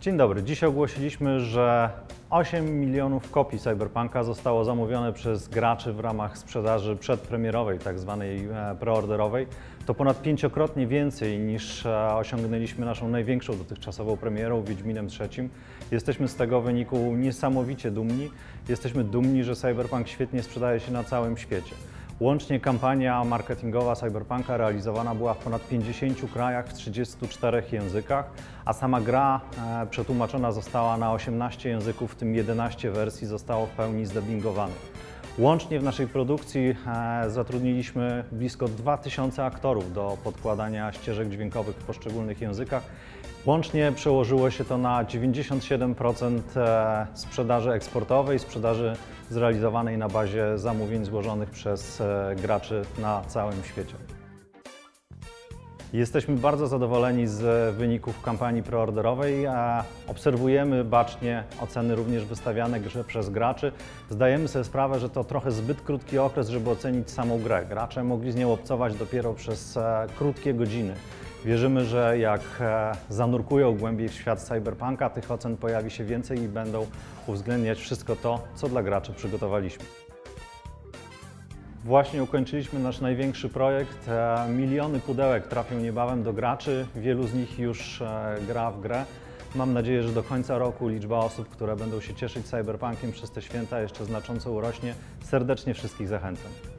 Dzień dobry. Dzisiaj ogłosiliśmy, że 8 milionów kopii Cyberpunka zostało zamówione przez graczy w ramach sprzedaży przedpremierowej, tak zwanej preorderowej. To ponad 5-krotnie więcej niż osiągnęliśmy naszą największą dotychczasową premierą, Wiedźminem III. Jesteśmy z tego wyniku niesamowicie dumni. Jesteśmy dumni, że Cyberpunk świetnie sprzedaje się na całym świecie. Łącznie kampania marketingowa Cyberpunka realizowana była w ponad 50 krajach, w 34 językach, a sama gra przetłumaczona została na 18 języków, w tym 11 wersji zostało w pełni zdubbingowanych. Łącznie w naszej produkcji zatrudniliśmy blisko 2000 aktorów do podkładania ścieżek dźwiękowych w poszczególnych językach. Łącznie przełożyło się to na 97% sprzedaży eksportowej, sprzedaży zrealizowanej na bazie zamówień złożonych przez graczy na całym świecie. Jesteśmy bardzo zadowoleni z wyników kampanii preorderowej. Obserwujemy bacznie oceny również wystawiane przez graczy. Zdajemy sobie sprawę, że to trochę zbyt krótki okres, żeby ocenić samą grę. Gracze mogli z nią obcować dopiero przez krótkie godziny. Wierzymy, że jak zanurkują głębiej w świat Cyberpunka, tych ocen pojawi się więcej i będą uwzględniać wszystko to, co dla graczy przygotowaliśmy. Właśnie ukończyliśmy nasz największy projekt. Miliony pudełek trafią niebawem do graczy. Wielu z nich już gra w grę. Mam nadzieję, że do końca roku liczba osób, które będą się cieszyć Cyberpunkiem przez te święta jeszcze znacząco urośnie. Serdecznie wszystkich zachęcam.